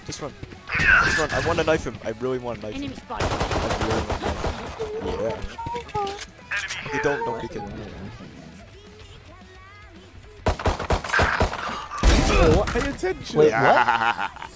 Just run. Just run. I want to knife him. I really want to knife him. Enemy spotted. I really want to knife him. Yeah. Okay, don't pick it. Oh, what? Pay attention. Wait, Yeah.